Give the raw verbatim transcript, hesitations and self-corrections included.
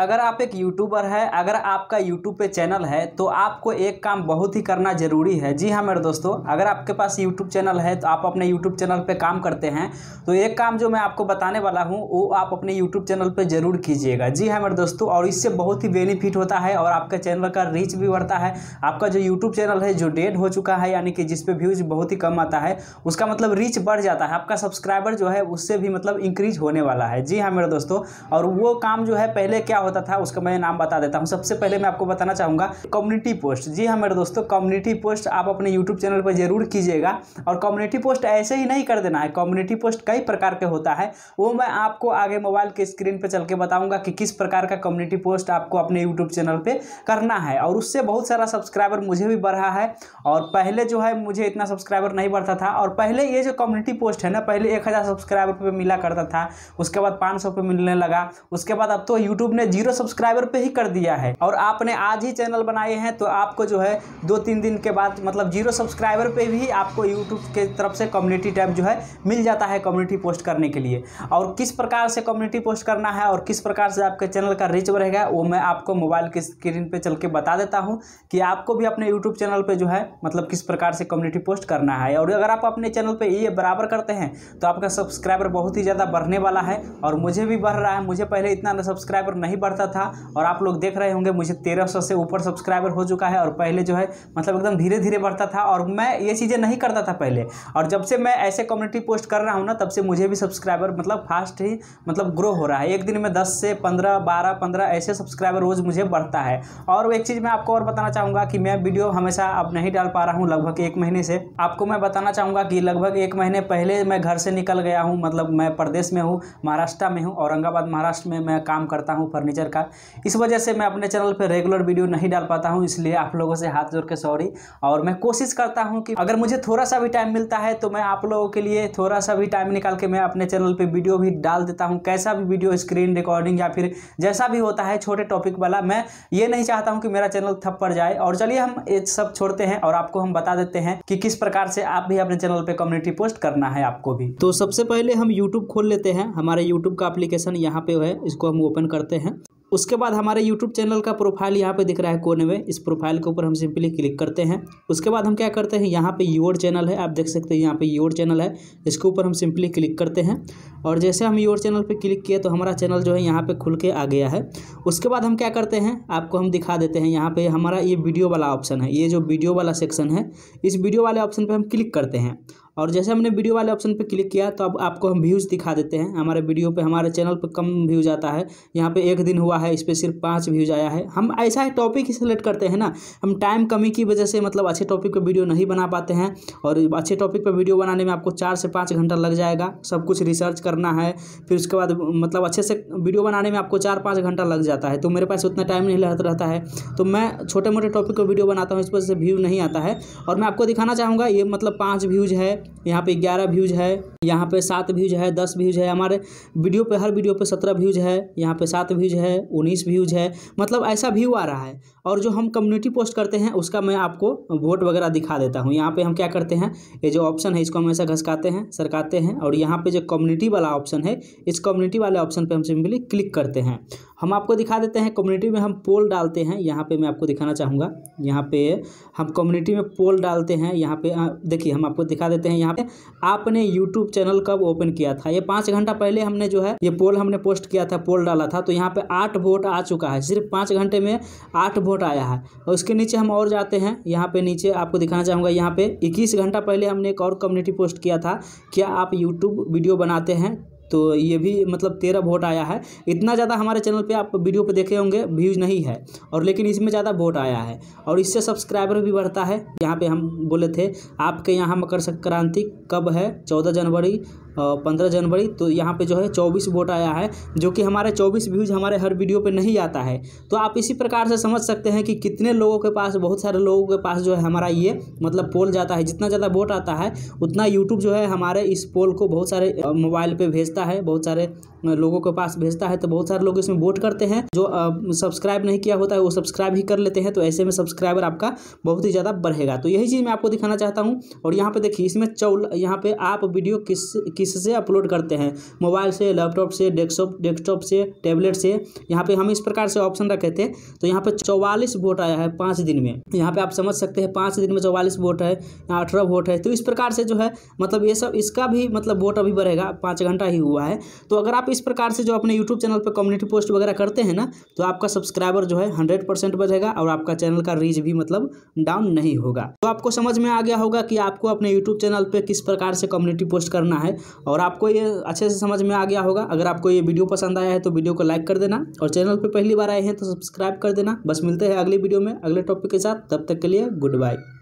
अगर आप एक यूट्यूबर है, अगर आपका यूट्यूब पे चैनल है तो आपको एक काम बहुत ही करना ज़रूरी है। जी हाँ मेरे दोस्तों, अगर आपके पास यूट्यूब चैनल है तो आप अपने यूट्यूब चैनल पे काम करते हैं तो एक काम जो मैं आपको बताने वाला हूँ वो आप अपने यूट्यूब चैनल पे ज़रूर कीजिएगा। जी हाँ मेरे दोस्तों, और इससे बहुत ही बेनिफिट होता है और आपके चैनल का रीच भी बढ़ता है। आपका जो यूट्यूब चैनल है जो डेड हो चुका है, यानी कि जिस पे व्यूज़ बहुत ही कम आता है, उसका मतलब रीच बढ़ जाता है, आपका सब्सक्राइबर जो है उससे भी मतलब इंक्रीज होने वाला है। जी हाँ मेरे दोस्तों, और वो काम जो है पहले क्या होता था उसका मैं नाम बता देता हूँ। सबसे पहले मैं आपको बताना चाहूँगा कम्युनिटी पोस्ट। जी हाँ मेरे दोस्तों, कम्युनिटी पोस्ट आप अपने यूट्यूब चैनल पर जरूर कीजिएगा। और कम्युनिटी पोस्ट ऐसे ही नहीं कर देना है, कम्युनिटी पोस्ट कई प्रकार के होता है, वो मैं आपको आगे मोबाइल के स्क्रीन पर चल के बताऊँगा कि किस प्रकार का कम्युनिटी पोस्ट आपको अपने यूट्यूब चैनल पर करना है। और उससे बहुत सारा सब्सक्राइबर मुझे भी बढ़ा है, और पहले जो है मुझे इतना सब्सक्राइबर नहीं बढ़ता था। और पहले ये जो कम्युनिटी पोस्ट है ना, पहले एक हज़ार सब्सक्राइबर पे मिला करता था, उसके बाद पाँच सौ पे मिलने लगा, उसके बाद अब तो यूट्यूब ने जीरो सब्सक्राइबर पे ही कर दिया है। और आपने आज ही चैनल बनाए हैं तो आपको जो है दो तीन दिन के बाद मतलब जीरो सब्सक्राइबर पे भी आपको यूट्यूब के तरफ से कम्युनिटी टैब जो है मिल जाता है कम्युनिटी पोस्ट करने के लिए। और किस प्रकार से कम्युनिटी पोस्ट करना है और किस प्रकार से आपके चैनल का रीच बढ़ेगा वो मैं आपको मोबाइल के स्क्रीन पे चल के बता देता हूँ कि आपको भी अपने यूट्यूब चैनल पे जो है मतलब किस प्रकार से कम्युनिटी पोस्ट करना है। और अगर आप अपने चैनल पे ये बराबर करते हैं तो आपका सब्सक्राइबर बहुत ही ज़्यादा बढ़ने वाला है, और मुझे भी बढ़ रहा है। मुझे पहले इतना सब्सक्राइबर नहीं बढ़ता था, और आप लोग देख रहे होंगे मुझे तेरह सौ से ऊपर सब्सक्राइबर हो चुका है। और पहले जो है मतलब एकदम धीरे धीरे बढ़ता था, और मैं ये चीज़ें नहीं करता था पहले। और जब से मैं ऐसे कम्युनिटी पोस्ट कर रहा हूँ ना, तब से मुझे भी सब्सक्राइबर मतलब फास्ट ही मतलब ग्रो हो रहा है। एक दिन में दस से पंद्रह बारह पंद्रह ऐसे सब्सक्राइबर रोज़ मुझे बढ़ता है। और एक चीज़ मैं आपको और बताना चाहूँगा कि मैं वीडियो हमेशा अब नहीं डाल पा रहा हूँ, लगभग एक महीने से। आपको मैं बताना चाहूँगा कि लगभग एक महीने पहले मैं घर से निकल गया हूँ, मतलब मैं प्रदेश में हूँ, महाराष्ट्र में हूँ, औरंगाबाद महाराष्ट्र में मैं काम करता हूँ फर्नीचर का। इस वजह से मैं अपने चैनल पे रेगुलर वीडियो नहीं डाल पाता हूँ, इसलिए आप लोगों से हाथ जोड़ के सॉरी। और मैं कोशिश करता हूँ कि अगर मुझे थोड़ा सा भी टाइम मिलता है तो मैं आप लोगों के लिए थोड़ा सा भी टाइम निकाल के मैं अपने चैनल पे वीडियो भी डाल देता हूँ, कैसा भी वीडियो, स्क्रीन रिकॉर्डिंग या फिर जैसा भी होता है छोटे टॉपिक वाला। मैं ये नहीं चाहता हूँ कि मेरा चैनल ठप पड़ जाए। और चलिए हम ये सब छोड़ते हैं और आपको हम बता देते हैं कि किस प्रकार से आप भी अपने चैनल पे कम्युनिटी पोस्ट करना है आपको भी। तो सबसे पहले हम यूट्यूब खोल लेते हैं, हमारे यूट्यूब का एप्लीकेशन यहाँ पे है, इसको हम ओपन करते हैं। उसके बाद हमारे यूट्यूब चैनल का प्रोफाइल यहाँ पे दिख रहा है कोने में, इस प्रोफाइल के ऊपर हम सिंपली क्लिक करते हैं। उसके बाद हम क्या करते हैं, यहाँ पे योर चैनल है, आप देख सकते हैं यहाँ पे योर चैनल है, इसके ऊपर हम सिंपली क्लिक करते हैं। और जैसे हम योर चैनल पे क्लिक किए तो हमारा चैनल जो है यहाँ पे खुल के आ गया है। उसके बाद हम क्या करते हैं, आपको हम दिखा देते हैं, यहाँ पे हमारा ये वीडियो वाला ऑप्शन है, ये जो वीडियो वाला सेक्शन है, इस वीडियो वाले ऑप्शन पर हम क्लिक करते हैं। और जैसे हमने वीडियो वाले ऑप्शन पे क्लिक किया तो अब आपको हम व्यूज़ दिखा देते हैं। हमारे वीडियो पे, हमारे चैनल पे कम व्यूज़ आता है, यहाँ पे एक दिन हुआ है, इस पर सिर्फ पाँच व्यूज़ आया है। हम ऐसा है टॉपिक ही सिलेक्ट करते हैं ना, हम टाइम कमी की वजह से मतलब अच्छे टॉपिक पे वीडियो नहीं बना पाते हैं, और अच्छे टॉपिक पे वीडियो बनाने में आपको चार से पाँच घंटा लग जाएगा, सब कुछ रिसर्च करना है, फिर उसके बाद मतलब अच्छे से वीडियो बनाने में आपको चार पाँच घंटा लग जाता है। तो मेरे पास उतना टाइम नहीं रहता है, तो मैं छोटे मोटे टॉपिक पर वीडियो बनाता हूँ, इस वजह से व्यू नहीं आता है। और मैं आपको दिखाना चाहूँगा, ये मतलब पाँच व्यूज़ है, यहाँ पे ग्यारह व्यूज़ है, यहाँ पे सात व्यूज़ है, दस व्यूज़ है, हमारे वीडियो पे हर वीडियो पे सत्रह व्यूज़ है, यहाँ पे सात व्यूज़ है, उन्नीस व्यूज़ है, मतलब ऐसा व्यू आ रहा है। और जो हम कम्युनिटी पोस्ट करते हैं उसका मैं आपको वोट वगैरह दिखा देता हूँ। यहाँ पे हम क्या करते हैं, ये जो ऑप्शन है इसको हम ऐसा घसकाते हैं, सरकाते हैं, और यहाँ पे जो कम्युनिटी वाला ऑप्शन है, इस कम्युनिटी वाले ऑप्शन पे हम सिंपली क्लिक करते हैं। हम आपको दिखा देते हैं कम्युनिटी में हम पोल डालते हैं। यहाँ पे मैं आपको दिखाना चाहूँगा, यहाँ पे हम कम्युनिटी में पोल डालते हैं। यहाँ पे देखिए हम आपको दिखा देते हैं, यहाँ पे आपने यूट्यूब चैनल कब ओपन किया था, ये पाँच घंटा पहले हमने जो है ये पोल हमने पोस्ट किया था, पोल डाला था, तो यहाँ पे आठ वोट आ चुका है, सिर्फ पाँच घंटे में आठ वोट आया है। और उसके नीचे हम और जाते हैं, यहाँ पे नीचे आपको दिखाना चाहूँगा, यहाँ पे इक्कीस घंटा पहले हमने एक और कम्युनिटी पोस्ट किया था, क्या आप यूट्यूब वीडियो बनाते हैं, तो ये भी मतलब तेरह वोट आया है। इतना ज़्यादा हमारे चैनल पे आप वीडियो पे देखे होंगे व्यूज़ नहीं है, और लेकिन इसमें ज़्यादा वोट आया है, और इससे सब्सक्राइबर भी बढ़ता है। यहाँ पे हम बोले थे आपके यहाँ मकर संक्रांति कब है, चौदह जनवरी पंद्रह जनवरी, तो यहाँ पे जो है चौबीस वोट आया है, जो कि हमारे चौबीस व्यूज़ हमारे हर वीडियो पे नहीं आता है। तो आप इसी प्रकार से समझ सकते हैं कि कितने लोगों के पास, बहुत सारे लोगों के पास जो है हमारा ये मतलब पोल जाता है। जितना ज़्यादा वोट आता है उतना यूट्यूब जो है हमारे इस पोल को बहुत सारे मोबाइल पे भेजता है, बहुत सारे लोगों के पास भेजता है, तो बहुत सारे लोग इसमें वोट करते हैं। जो सब्सक्राइब नहीं किया होता है वो सब्सक्राइब ही कर लेते हैं, तो ऐसे में सब्सक्राइबर आपका बहुत ही ज़्यादा बढ़ेगा। तो यही चीज़ मैं आपको दिखाना चाहता हूँ। और यहाँ पे देखिए इसमें चौल यहाँ पे आप वीडियो किस किससे अपलोड करते हैं, मोबाइल से, लैपटॉप से, डेस्कटॉप डेस्कटॉप से, टैबलेट से। यहाँ पे हम इस प्रकार से ऑप्शन रखे थे, तो यहाँ पे चौवालीस वोट आया है पाँच दिन में। यहाँ पे आप समझ सकते हैं पाँच दिन में चौवालीस वोट है, यहाँ अठारह वोट है। तो इस प्रकार से जो है मतलब ये सब इसका भी मतलब वोट अभी बढ़ेगा, पाँच घंटा ही हुआ है। तो अगर आप इस प्रकार से जो अपने यूट्यूब चैनल पर कम्युनिटी पोस्ट वगैरह करते हैं ना, तो आपका सब्सक्राइबर जो है हंड्रेड परसेंट बढ़ेगा और आपका चैनल का रीच भी मतलब डाउन नहीं होगा। तो आपको समझ में आ गया होगा कि आपको अपने यूट्यूब चैनल पे किस प्रकार से कम्युनिटी पोस्ट करना है, और आपको ये अच्छे से समझ में आ गया होगा। अगर आपको ये वीडियो पसंद आया है तो वीडियो को लाइक कर देना, और चैनल पे पहली बार आए हैं तो सब्सक्राइब कर देना। बस मिलते हैं अगली वीडियो में अगले टॉपिक के साथ, तब तक के लिए गुड बाय।